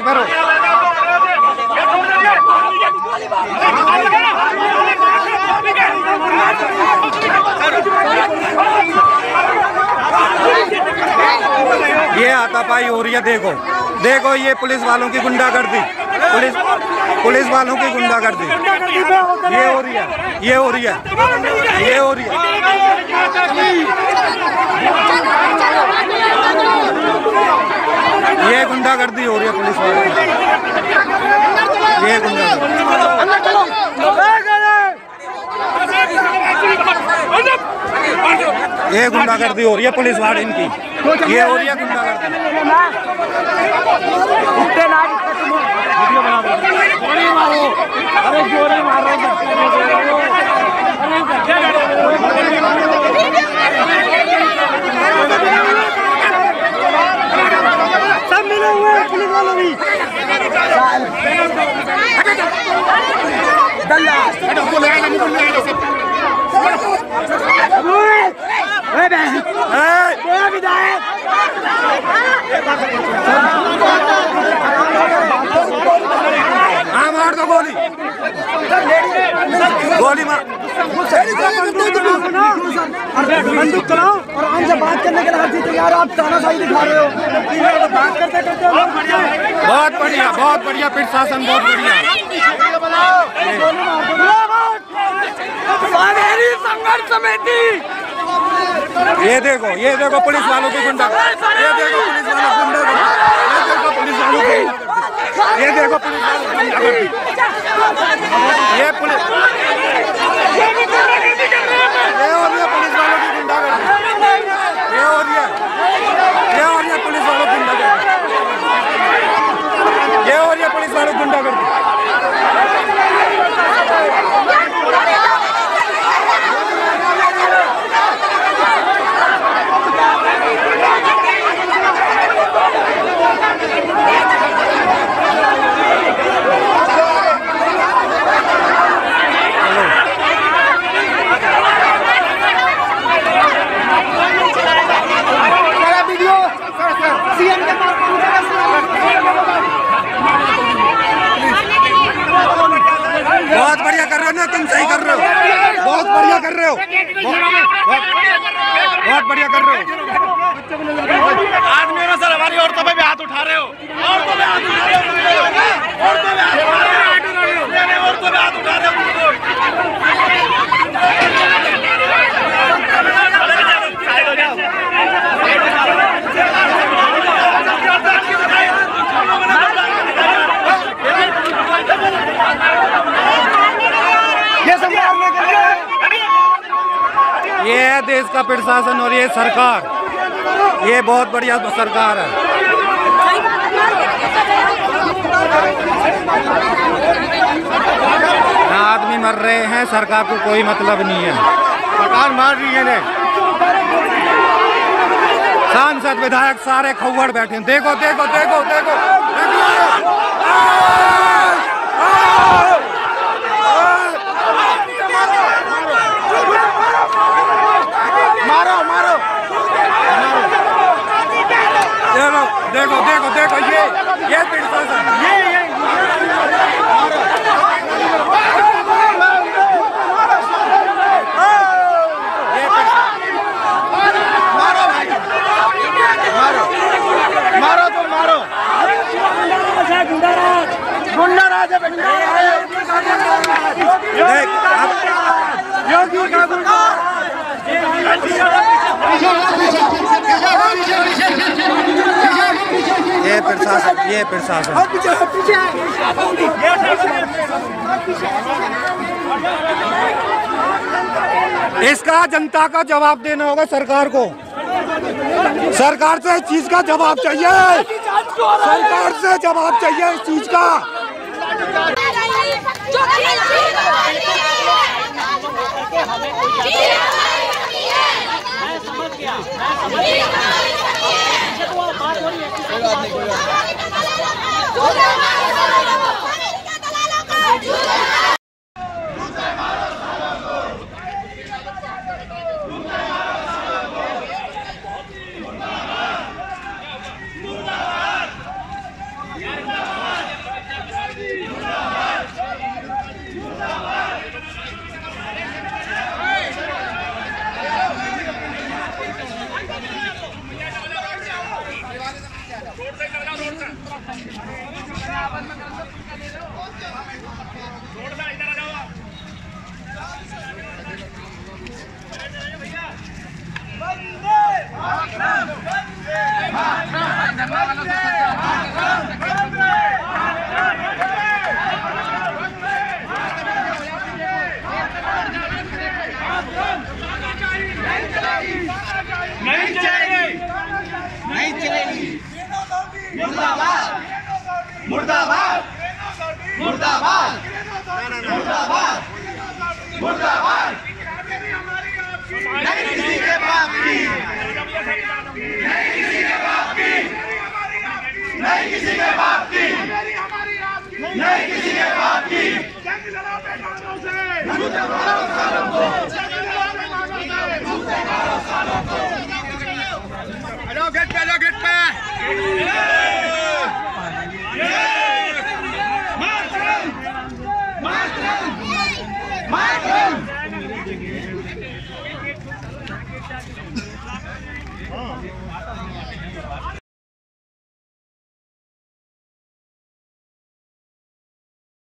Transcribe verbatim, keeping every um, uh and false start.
भरो। ये हाथापाई हो रही है, देखो देखो ये पुलिस वालों की गुंडागर्दी, पुलिस पुलिस वालों की गुंडागर्दी ये हो रही है, ये हो रही है, ये हो रही है। ये गुंडागर्दी हो रही है पुलिस वालों की, ये गुंडागर्दी, ये गुंडागर्दी हो रही है पुलिस वाले इनकी, ये हो रही है गुंडागर्दी। अरे जोरे मारो, सब मिले हुए हैं पुलिस वालों भी। हाँ मार दो गोली, गोली मार, बंदूक चलाओ और हमसे बात करने के लिए हर चीज तैयार। आप तानाशाही दिखा रहे हो, बात करते करते। बहुत बढ़िया, बहुत बढ़िया प्रशासन, बहुत बढ़िया। संघर्ष समिति, ये देखो, ये देखो पुलिस वालों की गुंडा, ये देखो पुलिस वालों की गुंडा, ये देखो पुलिस वालों की, ये देखो पुलिस वालों की गुंडागर्दी, ये पुलिस, ये हो रही है पुलिस वालों की गुंडागर्दी, ये हो रही है, ये हो रही है पुलिस वालों की गुंडागर्दी, ये हो रही है पुलिस वालों की गुंडागर्दी। बहुत बढ़िया कर रहे हो ना, तुम सही कर रहे हो, बहुत बढ़िया कर रहे हो, बहुत बढ़िया कर रहे हो। आज मेरा सर हमारी औरतों पे भी हाथ उठा रहे हो, औरतों पे हाथ उठा रहे हो, औरतों पे हाथ उठा रहे हो, औरतों पे हाथ उठा रहे हो। ये है देश का प्रशासन और ये सरकार, ये बहुत बढ़िया सरकार है। आदमी मर रहे हैं, सरकार को कोई मतलब नहीं है, सरकार मार रही है। सांसद विधायक सारे खौड़ बैठे हैं, देखो देखो देखो देखो, मारो मारो, देखो देखो देखो, ये ये प्रशासन, ये ये मारो भाई, मारो मारो तो मारो, गुंडाराज गुंडाराज है बेटा, योगी का गुंडा। ये प्रशासन, ये प्रशासन, इसका जनता का जवाब देना होगा सरकार को, सरकार से इस चीज का जवाब चाहिए, सरकार से जवाब चाहिए इस चीज का। Yeah. मुर्दाबाद मुर्दाबाद मुर्दाबाद मुर्दाबाद नहीं किसी के बाप की नहीं किसी के बाप की नहीं किसी के बाप की नहीं किसी के बाप की जंग लड़ो बेगानों से